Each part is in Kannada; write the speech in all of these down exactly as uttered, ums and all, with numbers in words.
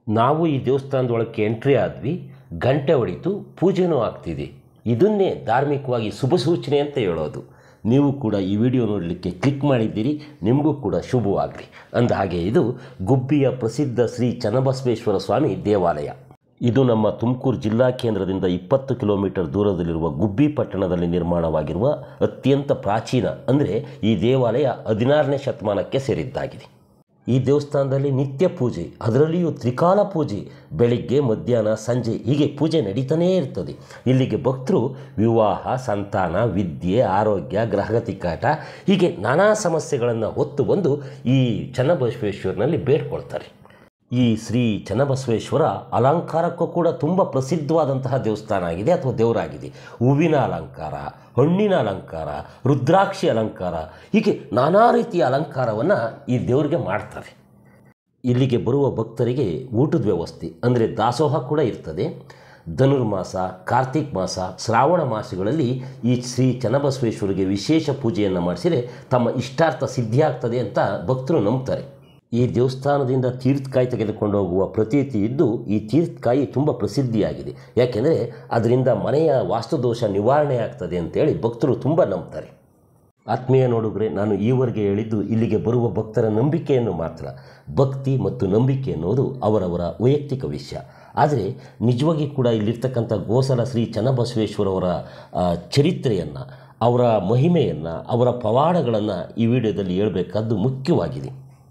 ನಾವು ಈ ದೇವಸ್ಥಾನದೊಳಕ್ಕೆ ಎಂಟ್ರಿ ಆದ್ವಿ, ಗಂಟೆ ಹೊಡಿತು, ಪೂಜೆನೂ ಆಗ್ತಿದೆ. ಇದನ್ನೇ ಧಾರ್ಮಿಕವಾಗಿ ಶುಭ ಸೂಚನೆ ಅಂತ ಹೇಳೋದು. ನೀವು ಕೂಡ ಈ ವಿಡಿಯೋ ನೋಡಲಿಕ್ಕೆ ಕ್ಲಿಕ್ ಮಾಡಿದ್ದೀರಿ, ನಿಮಗೂ ಕೂಡ ಶುಭವಾಗಲಿ. ಅಂದ ಹಾಗೆ ಇದು ಗುಬ್ಬಿಯ ಪ್ರಸಿದ್ಧ ಶ್ರೀ ಚನ್ನಬಸವೇಶ್ವರ ಸ್ವಾಮಿ ದೇವಾಲಯ. ಇದು ನಮ್ಮ ತುಮಕೂರು ಜಿಲ್ಲಾ ಕೇಂದ್ರದಿಂದ ಇಪ್ಪತ್ತು ಕಿಲೋಮೀಟರ್ ದೂರದಲ್ಲಿರುವ ಗುಬ್ಬಿ ಪಟ್ಟಣದಲ್ಲಿ ನಿರ್ಮಾಣವಾಗಿರುವ ಅತ್ಯಂತ ಪ್ರಾಚೀನ, ಅಂದರೆ ಈ ದೇವಾಲಯ ಹದಿನಾರನೇ ಶತಮಾನಕ್ಕೆ ಸೇರಿದ್ದಾಗಿದೆ. ಈ ದೇವಸ್ಥಾನದಲ್ಲಿ ನಿತ್ಯ ಪೂಜೆ, ಅದರಲ್ಲಿಯೂ ತ್ರಿಕಾಲ ಪೂಜೆ, ಬೆಳಿಗ್ಗೆ ಮಧ್ಯಾಹ್ನ ಸಂಜೆ ಹೀಗೆ ಪೂಜೆ ನಡೀತಾನೇ ಇರ್ತದೆ. ಇಲ್ಲಿಗೆ ಭಕ್ತರು ವಿವಾಹ, ಸಂತಾನ, ವಿದ್ಯೆ, ಆರೋಗ್ಯ, ಗ್ರಹಗತಿ ಕಾಟ ಹೀಗೆ ನಾನಾ ಸಮಸ್ಯೆಗಳನ್ನು ಹೊತ್ತು ಬಂದು ಈ ಚನ್ನಬಸವೇಶ್ವರನಲ್ಲಿ ಬೇಡ್ಕೊಳ್ತಾರೆ. ಈ ಶ್ರೀ ಚನ್ನಬಸವೇಶ್ವರ ಅಲಂಕಾರಕ್ಕೂ ಕೂಡ ತುಂಬ ಪ್ರಸಿದ್ಧವಾದಂತಹ ದೇವಸ್ಥಾನ ಆಗಿದೆ ಅಥವಾ ದೇವರಾಗಿದೆ. ಹೂವಿನ ಅಲಂಕಾರ, ಹಣ್ಣಿನ ಅಲಂಕಾರ, ರುದ್ರಾಕ್ಷಿ ಅಲಂಕಾರ ಹೀಗೆ ನಾನಾ ರೀತಿಯ ಅಲಂಕಾರವನ್ನು ಈ ದೇವರಿಗೆ ಮಾಡ್ತಾರೆ. ಇಲ್ಲಿಗೆ ಬರುವ ಭಕ್ತರಿಗೆ ಊಟದ ವ್ಯವಸ್ಥೆ ಅಂದರೆ ದಾಸೋಹ ಕೂಡ ಇರ್ತದೆ. ಧನುರ್ಮಾಸ, ಕಾರ್ತಿಕ್ ಮಾಸ, ಶ್ರಾವಣ ಮಾಸಗಳಲ್ಲಿ ಈ ಶ್ರೀ ಚನ್ನಬಸವೇಶ್ವರಿಗೆ ವಿಶೇಷ ಪೂಜೆಯನ್ನು ಮಾಡಿಸಿದರೆ ತಮ್ಮ ಇಷ್ಟಾರ್ಥ ಸಿದ್ಧಿಯಾಗ್ತದೆ ಅಂತ ಭಕ್ತರು ನಂಬ್ತಾರೆ. ಈ ದೇವಸ್ಥಾನದಿಂದ ತೀರ್ಥಕಾಯಿ ತೆಗೆದುಕೊಂಡು ಹೋಗುವ ಪ್ರತೀತಿ ಇದ್ದು, ಈ ತೀರ್ಥಕಾಯಿ ತುಂಬ ಪ್ರಸಿದ್ಧಿಯಾಗಿದೆ. ಯಾಕೆಂದರೆ ಅದರಿಂದ ಮನೆಯ ವಾಸ್ತುದೋಷ ನಿವಾರಣೆ ಆಗ್ತದೆ ಅಂತೇಳಿ ಭಕ್ತರು ತುಂಬ ನಂಬ್ತಾರೆ. ಆತ್ಮೀಯ ನೋಡುಗರೆ, ನಾನು ಈವರೆಗೆ ಹೇಳಿದ್ದು ಇಲ್ಲಿಗೆ ಬರುವ ಭಕ್ತರ ನಂಬಿಕೆಯನ್ನು ಮಾತ್ರ. ಭಕ್ತಿ ಮತ್ತು ನಂಬಿಕೆ ಅನ್ನೋದು ಅವರವರ ವೈಯಕ್ತಿಕ ವಿಷಯ. ಆದರೆ ನಿಜವಾಗಿ ಕೂಡ ಇಲ್ಲಿರ್ತಕ್ಕಂಥ ಗೋಸಲ ಶ್ರೀ ಚನ್ನಬಸವೇಶ್ವರವರ ಚರಿತ್ರೆಯನ್ನು, ಅವರ ಮಹಿಮೆಯನ್ನು, ಅವರ ಪವಾಡಗಳನ್ನು ಈ ವಿಡಿಯೋದಲ್ಲಿ ಹೇಳಬೇಕಾದ್ದು ಮುಖ್ಯವಾಗಿದೆ.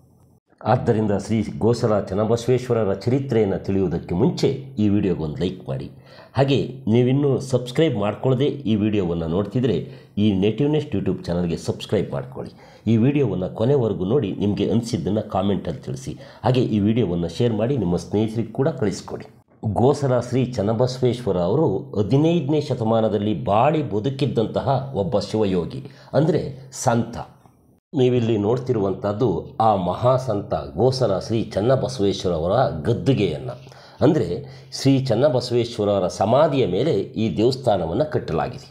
ಆದ್ದರಿಂದ ಶ್ರೀ ಗೋಸಲ ಚನ್ನಬಸವೇಶ್ವರರ ಚರಿತ್ರೆಯನ್ನು ತಿಳಿಯುವುದಕ್ಕೆ ಮುಂಚೆ ಈ ವಿಡಿಯೋಗೊಂದು ಲೈಕ್ ಮಾಡಿ. ಹಾಗೆ ನೀವಿನ್ನೂ ಸಬ್ಸ್ಕ್ರೈಬ್ ಮಾಡ್ಕೊಳ್ಳದೆ ಈ ವಿಡಿಯೋವನ್ನು ನೋಡ್ತಿದ್ರೆ ಈ ನೇಟಿವ್ ನೆಸ್ಟ್ ಯೂಟ್ಯೂಬ್ ಚಾನಲ್ಗೆ ಸಬ್ಸ್ಕ್ರೈಬ್ ಮಾಡ್ಕೊಳ್ಳಿ. ಈ ವಿಡಿಯೋವನ್ನು ಕೊನೆವರೆಗೂ ನೋಡಿ ನಿಮಗೆ ಅನಿಸಿದ್ದನ್ನು ಕಾಮೆಂಟಲ್ಲಿ ತಿಳಿಸಿ. ಹಾಗೆ ಈ ವಿಡಿಯೋವನ್ನು ಶೇರ್ ಮಾಡಿ ನಿಮ್ಮ ಸ್ನೇಹಿತರಿಗೆ ಕೂಡ ಕಳಿಸ್ಕೊಡಿ. ಗೋಸಲ ಶ್ರೀ ಚನ್ನಬಸವೇಶ್ವರ ಅವರು ಹದಿನೈದನೇ ಶತಮಾನದಲ್ಲಿ ಬಾಳಿ ಬದುಕಿದ್ದಂತಹ ಒಬ್ಬ ಶಿವಯೋಗಿ, ಅಂದರೆ ಸಂತ. ನೀವಿಲ್ಲಿ ನೋಡ್ತಿರುವಂಥದ್ದು ಆ ಮಹಾಸಂತ ಗೋಸಲ ಶ್ರೀ ಚನ್ನಬಸವೇಶ್ವರವರ ಗದ್ದುಗೆಯನ್ನು, ಅಂದರೆ ಶ್ರೀ ಚನ್ನಬಸವೇಶ್ವರರ ಸಮಾಧಿಯ ಮೇಲೆ ಈ ದೇವಸ್ಥಾನವನ್ನು ಕಟ್ಟಲಾಗಿದೆ.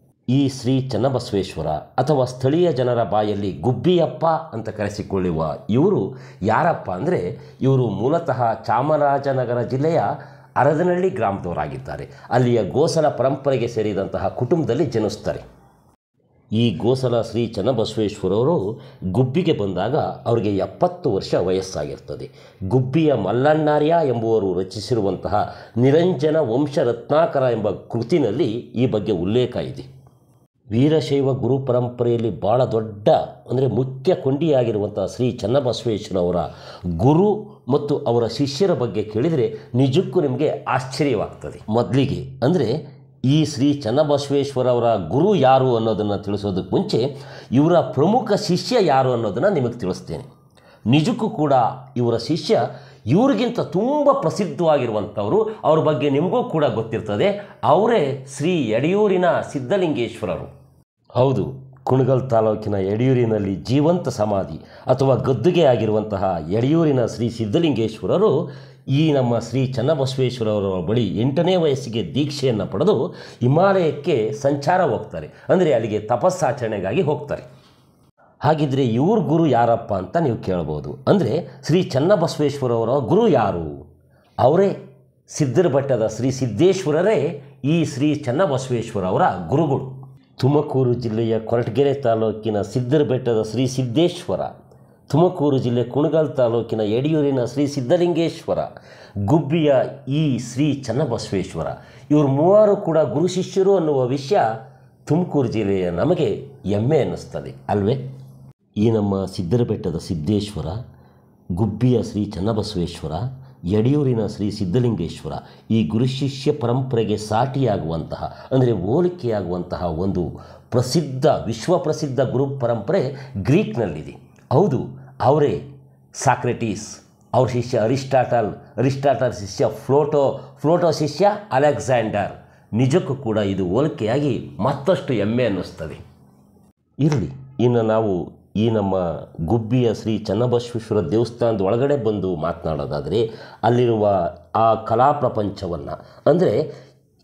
ಈ ಶ್ರೀ ಚನ್ನಬಸವೇಶ್ವರ ಅಥವಾ ಸ್ಥಳೀಯ ಜನರ ಬಾಯಲ್ಲಿ ಗುಬ್ಬಿಯಪ್ಪ ಅಂತ ಕರೆಸಿಕೊಳ್ಳುವ ಇವರು ಯಾರಪ್ಪ ಅಂದರೆ, ಇವರು ಮೂಲತಃ ಚಾಮರಾಜನಗರ ಜಿಲ್ಲೆಯ ಅರದನಹಳ್ಳಿ ಗ್ರಾಮದವರಾಗಿದ್ದಾರೆ. ಅಲ್ಲಿಯ ಗೋಸಲ ಪರಂಪರೆಗೆ ಸೇರಿದಂತಹ ಕುಟುಂಬದಲ್ಲಿ ಜನಿಸ್ತಾರೆ. ಈ ಗೋಸಲ ಶ್ರೀ ಚನ್ನಬಸವೇಶ್ವರವರು ಗುಬ್ಬಿಗೆ ಬಂದಾಗ ಅವರಿಗೆ ಎಪ್ಪತ್ತು ವರ್ಷ ವಯಸ್ಸಾಗಿರ್ತದೆ. ಗುಬ್ಬಿಯ ಮಲ್ಲಣ್ಣಾರ್ಯ ಎಂಬುವರು ರಚಿಸಿರುವಂತಹ ನಿರಂಜನ ವಂಶ ರತ್ನಾಕರ ಎಂಬ ಕೃತಿನಲ್ಲಿ ಈ ಬಗ್ಗೆ ಉಲ್ಲೇಖ ಇದೆ. ವೀರಶೈವ ಗುರು ಪರಂಪರೆಯಲ್ಲಿ ಭಾಳ ದೊಡ್ಡ ಅಂದರೆ ಮುಖ್ಯ ಕೊಂಡಿಯಾಗಿರುವಂತಹ ಶ್ರೀ ಚನ್ನಬಸವೇಶ್ವರವರ ಗುರು ಮತ್ತು ಅವರ ಶಿಷ್ಯರ ಬಗ್ಗೆ ಕೇಳಿದರೆ ನಿಜಕ್ಕೂ ನಿಮಗೆ ಆಶ್ಚರ್ಯವಾಗ್ತದೆ. ಮೊದಲಿಗೆ ಅಂದರೆ ಈ ಶ್ರೀ ಚನ್ನಬಸವೇಶ್ವರವರ ಗುರು ಯಾರು ಅನ್ನೋದನ್ನು ತಿಳಿಸೋದಕ್ಕೆ ಮುಂಚೆ ಇವರ ಪ್ರಮುಖ ಶಿಷ್ಯ ಯಾರು ಅನ್ನೋದನ್ನು ನಿಮಗೆ ತಿಳಿಸ್ತೇನೆ. ನಿಜಕ್ಕೂ ಕೂಡ ಇವರ ಶಿಷ್ಯ ಇವ್ರಿಗಿಂತ ತುಂಬ ಪ್ರಸಿದ್ಧವಾಗಿರುವಂಥವರು, ಅವ್ರ ಬಗ್ಗೆ ನಿಮಗೂ ಕೂಡ ಗೊತ್ತಿರ್ತದೆ. ಅವರೇ ಶ್ರೀ ಯಡಿಯೂರಿನ ಸಿದ್ಧಲಿಂಗೇಶ್ವರರು. ಹೌದು, ಕುಣಗಲ್ ತಾಲೂಕಿನ ಯಡಿಯೂರಿನಲ್ಲಿ ಜೀವಂತ ಸಮಾಧಿ ಅಥವಾ ಗದ್ದುಗೆ ಆಗಿರುವಂತಹ ಯಡಿಯೂರಿನ ಶ್ರೀ ಸಿದ್ಧಲಿಂಗೇಶ್ವರರು ಈ ನಮ್ಮ ಶ್ರೀ ಚನ್ನಬಸವೇಶ್ವರವರ ಬಳಿ ಎಂಟನೇ ವಯಸ್ಸಿಗೆ ದೀಕ್ಷೆಯನ್ನು ಪಡೆದು ಹಿಮಾಲಯಕ್ಕೆ ಸಂಚಾರ ಹೋಗ್ತಾರೆ, ಅಂದರೆ ಅಲ್ಲಿಗೆ ತಪಸ್ಸಾಚರಣೆಗಾಗಿ ಹೋಗ್ತಾರೆ. ಹಾಗಿದ್ರೆ ಇವ್ರ ಗುರು ಯಾರಪ್ಪ ಅಂತ ನೀವು ಕೇಳ್ಬೋದು. ಅಂದರೆ ಶ್ರೀ ಚನ್ನಬಸವೇಶ್ವರವರ ಗುರು ಯಾರು? ಅವರೇ ಸಿದ್ಧರ ಬೆಟ್ಟದ ಶ್ರೀ ಸಿದ್ದೇಶ್ವರರೇ ಈ ಶ್ರೀ ಚನ್ನಬಸವೇಶ್ವರವರ ಗುರುಗಳು. ತುಮಕೂರು ಜಿಲ್ಲೆಯ ಕೊರಟಗೆರೆ ತಾಲೂಕಿನ ಸಿದ್ಧರ ಬೆಟ್ಟದ ಶ್ರೀ ಸಿದ್ದೇಶ್ವರ, ತುಮಕೂರು ಜಿಲ್ಲೆ ಕುಣಗಲ್ ತಾಲೂಕಿನ ಯಡಿಯೂರಿನ ಶ್ರೀ ಸಿದ್ಧಲಿಂಗೇಶ್ವರ, ಗುಬ್ಬಿಯ ಈ ಶ್ರೀ ಚನ್ನಬಸವೇಶ್ವರ, ಇವರು ಮೂವರು ಕೂಡ ಗುರು ಶಿಷ್ಯರು ಅನ್ನುವ ವಿಷಯ ತುಮಕೂರು ಜಿಲ್ಲೆಯ ನಮಗೆ ಹೆಮ್ಮೆ ಅನ್ನಿಸ್ತದೆ ಅಲ್ವೇ? ಈ ನಮ್ಮ ಸಿದ್ಧರ ಬೆಟ್ಟದ ಸಿದ್ದೇಶ್ವರ, ಗುಬ್ಬಿಯ ಶ್ರೀ ಚನ್ನಬಸವೇಶ್ವರ, ಯಡಿಯೂರಿನ ಶ್ರೀ ಸಿದ್ಧಲಿಂಗೇಶ್ವರ ಈ ಗುರು ಶಿಷ್ಯ ಪರಂಪರೆಗೆ ಸಾಟಿಯಾಗುವಂತಹ ಅಂದರೆ ಹೋಲಿಕೆಯಾಗುವಂತಹ ಒಂದು ಪ್ರಸಿದ್ಧ ವಿಶ್ವಪ್ರಸಿದ್ಧ ಗುರು ಪರಂಪರೆ ಗ್ರೀಕ್ನಲ್ಲಿದೆ. ಹೌದು, ಅವರೇ ಸಾಕ್ರೆಟೀಸ್, ಅವ್ರ ಶಿಷ್ಯ ಅರಿಸ್ಟಾಟಲ್, ಅರಿಸ್ಟಾಟಲ್ ಶಿಷ್ಯ ಫ್ಲೋಟೋ, ಫ್ಲೋಟೋ ಶಿಷ್ಯ ಅಲೆಕ್ಸಾಂಡರ್. ನಿಜಕ್ಕೂ ಕೂಡ ಇದು ಹೋಲಿಕೆಯಾಗಿ ಮತ್ತಷ್ಟು ಹೆಮ್ಮೆ ಅನ್ನಿಸ್ತದೆ. ಇರಲಿ, ಇನ್ನು ನಾವು ಈ ನಮ್ಮ ಗುಬ್ಬಿಯ ಶ್ರೀ ಚನ್ನಬಸವೇಶ್ವರ ದೇವಸ್ಥಾನದ ಒಳಗಡೆ ಬಂದು ಮಾತನಾಡೋದಾದರೆ ಅಲ್ಲಿರುವ ಆ ಕಲಾ ಪ್ರಪಂಚವನ್ನು, ಅಂದರೆ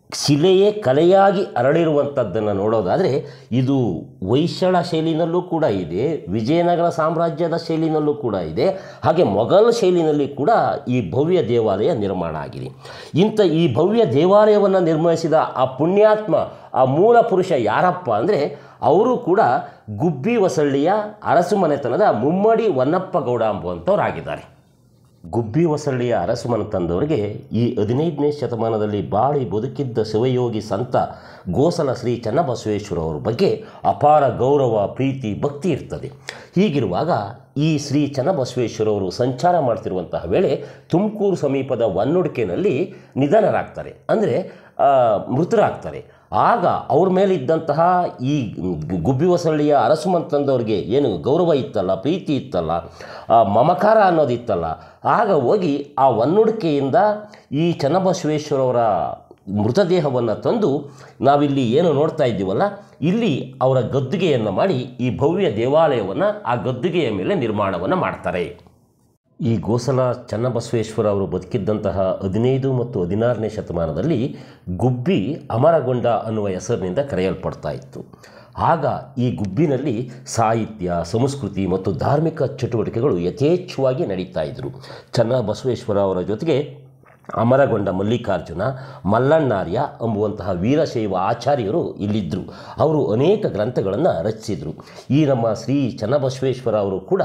ಶಿಲೆಯೇ ಕಲೆಯಾಗಿ ಅರಳಿರುವಂಥದ್ದನ್ನು ನೋಡೋದಾದರೆ ಇದು ಹೊಯ್ಸಳ ಶೈಲಿನಲ್ಲೂ ಕೂಡ ಇದೆ, ವಿಜಯನಗರ ಸಾಮ್ರಾಜ್ಯದ ಶೈಲಿನಲ್ಲೂ ಕೂಡ ಇದೆ, ಹಾಗೆ ಮೊಘಲ್ ಶೈಲಿನಲ್ಲಿ ಕೂಡ ಈ ಭವ್ಯ ದೇವಾಲಯ ನಿರ್ಮಾಣ ಆಗಿದೆ. ಇಂಥ ಈ ಭವ್ಯ ದೇವಾಲಯವನ್ನು ನಿರ್ಮಿಸಿದ ಆ ಪುಣ್ಯಾತ್ಮ, ಆ ಮೂಲ ಪುರುಷ ಯಾರಪ್ಪ ಅಂದರೆ ಅವರು ಕೂಡ ಗುಬ್ಬಿ ಹೊಸಳ್ಳಿಯ ಅರಸು ಮನೆತನದ ಮುಮ್ಮಡಿ ವನ್ನಪ್ಪ ಗೌಡ ಎಂಬುವಂಥವರಾಗಿದ್ದಾರೆ. ಗುಬ್ಬಿ ಹೊಸಳ್ಳಿಯ ಅರಸು ಮನೆತನದವರಿಗೆ ಈ ಹದಿನೈದನೇ ಶತಮಾನದಲ್ಲಿ ಬಾಳಿ ಬದುಕಿದ್ದ ಶಿವಯೋಗಿ ಸಂತ ಗೋಸಲ ಶ್ರೀ ಚನ್ನಬಸವೇಶ್ವರವರ ಬಗ್ಗೆ ಅಪಾರ ಗೌರವ, ಪ್ರೀತಿ, ಭಕ್ತಿ ಇರ್ತದೆ. ಹೀಗಿರುವಾಗ ಈ ಶ್ರೀ ಚನ್ನಬಸವೇಶ್ವರವರು ಸಂಚಾರ ಮಾಡ್ತಿರುವಂತಹ ವೇಳೆ ತುಮಕೂರು ಸಮೀಪದ ವನ್ನೊಡ್ಕೆನಲ್ಲಿ ನಿಧನರಾಗ್ತಾರೆ, ಅಂದರೆ ಮೃತರಾಗ್ತಾರೆ. ಆಗ ಅವ್ರ ಮೇಲಿದ್ದಂತಹ ಈ ಗುಬ್ಬಿ ಹೊಸಳ್ಳಿಯ ಅರಸು ಮನೆತನದವ್ರಿಗೆ ಏನು ಗೌರವ ಇತ್ತಲ್ಲ, ಪ್ರೀತಿ ಇತ್ತಲ್ಲ, ಮಮಕಾರ ಅನ್ನೋದಿತ್ತಲ್ಲ, ಆಗ ಹೋಗಿ ಆ ವನ್ನೊಡ್ಕೆಯಿಂದ ಈ ಚನ್ನಬಸವೇಶ್ವರವರ ಮೃತದೇಹವನ್ನು ತಂದು ನಾವಿಲ್ಲಿ ಏನು ನೋಡ್ತಾ ಇದ್ದೀವಲ್ಲ, ಇಲ್ಲಿ ಅವರ ಗದ್ದುಗೆಯನ್ನು ಮಾಡಿ ಈ ಭವ್ಯ ದೇವಾಲಯವನ್ನು ಆ ಗದ್ದುಗೆಯ ಮೇಲೆ ನಿರ್ಮಾಣವನ್ನು ಮಾಡ್ತಾರೆ. ಈ ಗೋಸಲ ಚನ್ನಬಸವೇಶ್ವರ ಅವರು ಬದುಕಿದ್ದಂತಹ ಹದಿನೈದು ಮತ್ತು ಹದಿನಾರನೇ ಶತಮಾನದಲ್ಲಿ ಗುಬ್ಬಿ ಅಮರಗೊಂಡ ಅನ್ನುವ ಹೆಸರಿನಿಂದ ಕರೆಯಲ್ಪಡ್ತಾ ಇತ್ತು. ಆಗ ಈ ಗುಬ್ಬಿನಲ್ಲಿ ಸಾಹಿತ್ಯ, ಸಂಸ್ಕೃತಿ ಮತ್ತು ಧಾರ್ಮಿಕ ಚಟುವಟಿಕೆಗಳು ಯಥೇಚ್ಛವಾಗಿ ನಡೀತಾ ಇದ್ದರು. ಚನ್ನಬಸವೇಶ್ವರ ಅವರ ಜೊತೆಗೆ ಅಮರಗೊಂಡ ಮಲ್ಲಿಕಾರ್ಜುನ, ಮಲ್ಲಣ್ಣಾರ್ಯ ಎಂಬುವಂತಹ ವೀರಶೈವ ಆಚಾರ್ಯರು ಇಲ್ಲಿದ್ದರು. ಅವರು ಅನೇಕ ಗ್ರಂಥಗಳನ್ನು ರಚಿಸಿದರು. ಈ ನಮ್ಮ ಶ್ರೀ ಚನ್ನಬಸವೇಶ್ವರ ಅವರು ಕೂಡ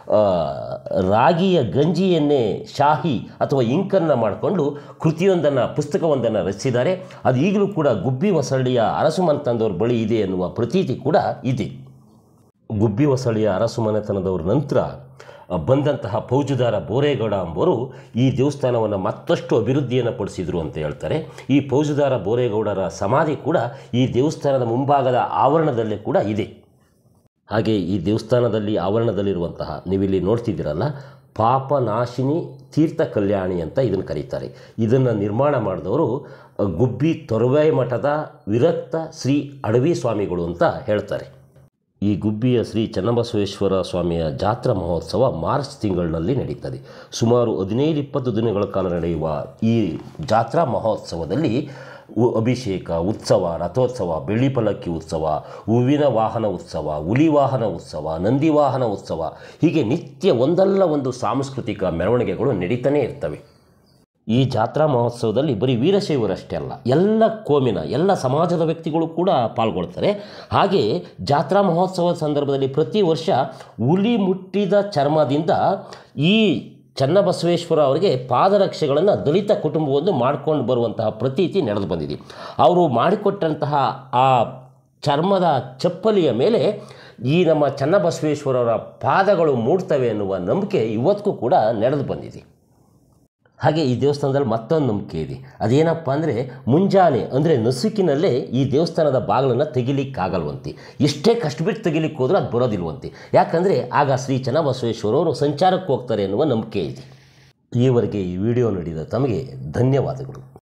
ರಾಗಿಯ ಗಂಜಿಯನ್ನೇ ಶಾಹಿ ಅಥವಾ ಇಂಕನ್ನು ಮಾಡಿಕೊಂಡು ಕೃತಿಯೊಂದನ್ನು, ಪುಸ್ತಕವೊಂದನ್ನು ರಚಿಸಿದ್ದಾರೆ. ಅದು ಈಗಲೂ ಕೂಡ ಗುಬ್ಬಿ ಹೊಸಳ್ಳಿಯ ಅರಸು ಮನೆತನದವ್ರ ಬಳಿ ಇದೆ ಎನ್ನುವ ಪ್ರತೀತಿ ಕೂಡ ಇದೆ. ಗುಬ್ಬಿ ಹೊಸಳ್ಳಿಯ ಅರಸು ಮನೆತನದವ್ರ ನಂತರ ಬಂದಂತಹ ಫೌಜುದಾರ ಬೋರೇಗೌಡ ಎಂಬವರು ಈ ದೇವಸ್ಥಾನವನ್ನು ಮತ್ತಷ್ಟು ಅಭಿವೃದ್ಧಿಯನ್ನು ಪಡಿಸಿದರು ಅಂತ ಹೇಳ್ತಾರೆ. ಈ ಫೌಜುದಾರ ಬೋರೇಗೌಡರ ಸಮಾಧಿ ಕೂಡ ಈ ದೇವಸ್ಥಾನದ ಮುಂಭಾಗದ ಆವರಣದಲ್ಲೇ ಕೂಡ ಇದೆ. ಹಾಗೆ ಈ ದೇವಸ್ಥಾನದಲ್ಲಿ ಆವರಣದಲ್ಲಿರುವಂತಹ ನೀವಿಲ್ಲಿ ನೋಡ್ತಿದ್ದೀರಲ್ಲ, ಪಾಪನಾಶಿನಿ ತೀರ್ಥ ಕಲ್ಯಾಣಿ ಅಂತ ಇದನ್ನು ಕರೀತಾರೆ. ಇದನ್ನು ನಿರ್ಮಾಣ ಮಾಡಿದವರು ಗುಬ್ಬಿ ತೊರವೆ ಮಠದ ವಿರಕ್ತ ಶ್ರೀ ಅಡವಿ ಸ್ವಾಮಿಗಳು ಅಂತ ಹೇಳ್ತಾರೆ. ಈ ಗುಬ್ಬಿಯ ಶ್ರೀ ಚನ್ನಬಸವೇಶ್ವರ ಸ್ವಾಮಿಯ ಜಾತ್ರಾ ಮಹೋತ್ಸವ ಮಾರ್ಚ್ ತಿಂಗಳಿನಲ್ಲಿ ನಡೀತದೆ. ಸುಮಾರು ಹದಿನೈದು ಇಪ್ಪತ್ತು ದಿನಗಳ ಕಾಲ ನಡೆಯುವ ಈ ಜಾತ್ರಾ ಮಹೋತ್ಸವದಲ್ಲಿ ಅಭಿಷೇಕ, ಉತ್ಸವ, ರಥೋತ್ಸವ, ಬೆಳ್ಳಿ ಪಲ್ಲಕ್ಕಿ ಉತ್ಸವ, ಹೂವಿನ ವಾಹನ ಉತ್ಸವ, ಹುಲಿ ವಾಹನ ಉತ್ಸವ, ನಂದಿ ವಾಹನ ಉತ್ಸವ, ಹೀಗೆ ನಿತ್ಯ ಒಂದಲ್ಲ ಒಂದು ಸಾಂಸ್ಕೃತಿಕ ಮೆರವಣಿಗೆಗಳು ನಡೀತಾನೇ ಇರ್ತವೆ. ಈ ಜಾತ್ರಾ ಮಹೋತ್ಸವದಲ್ಲಿ ಬರೀ ವೀರಶೈವರಷ್ಟೇ ಅಲ್ಲ, ಎಲ್ಲ ಕೋಮಿನ, ಎಲ್ಲ ಸಮಾಜದ ವ್ಯಕ್ತಿಗಳು ಕೂಡ ಪಾಲ್ಗೊಳ್ತಾರೆ. ಹಾಗೆ ಜಾತ್ರಾ ಮಹೋತ್ಸವದ ಸಂದರ್ಭದಲ್ಲಿ ಪ್ರತಿ ವರ್ಷ ಹುಲಿ ಮುಟ್ಟಿದ ಚರ್ಮದಿಂದ ಈ ಚನ್ನಬಸವೇಶ್ವರ ಅವರಿಗೆ ಪಾದರಕ್ಷೆಗಳನ್ನು ದಲಿತ ಕುಟುಂಬವೊಂದು ಮಾಡ್ಕೊಂಡು ಬರುವಂತಹ ಪ್ರತೀತಿ ನಡೆದು ಬಂದಿದೆ. ಅವರು ಮಾಡಿಕೊಟ್ಟಂತಹ ಆ ಚರ್ಮದ ಚಪ್ಪಲಿಯ ಮೇಲೆ ಈ ನಮ್ಮ ಚನ್ನಬಸವೇಶ್ವರವರ ಪಾದಗಳು ಮೂಡ್ತವೆ ಎನ್ನುವ ನಂಬಿಕೆ ಇವತ್ತಿಗೂ ಕೂಡ ನಡೆದು ಬಂದಿದೆ. ಹಾಗೆ ಈ ದೇವಸ್ಥಾನದಲ್ಲಿ ಮತ್ತೊಂದು ನಂಬಿಕೆ ಇದೆ. ಅದೇನಪ್ಪ ಅಂದರೆ ಮುಂಜಾನೆ ಅಂದರೆ ನಸುಕಿನಲ್ಲೇ ಈ ದೇವಸ್ಥಾನದ ಬಾಗಿಲನ್ನು ತೆಗಿಲಿಕ್ಕಾಗಲ್ವಂತೆ. ಎಷ್ಟೇ ಕಷ್ಟಬಿಟ್ಟು ತೆಗಿಲಿಕ್ಕೆ ಹೋದರೂ ಅದು ಬರೋದಿಲ್ವಂತೆ. ಯಾಕಂದರೆ ಆಗ ಶ್ರೀ ಚನ್ನಬಸವೇಶ್ವರವರು ಸಂಚಾರಕ್ಕೆ ಹೋಗ್ತಾರೆ ಎನ್ನುವ ನಂಬಿಕೆ ಇದೆ. ಈವರೆಗೆ ಈ ವಿಡಿಯೋ ನೋಡಿದ ತಮಗೆ ಧನ್ಯವಾದಗಳು.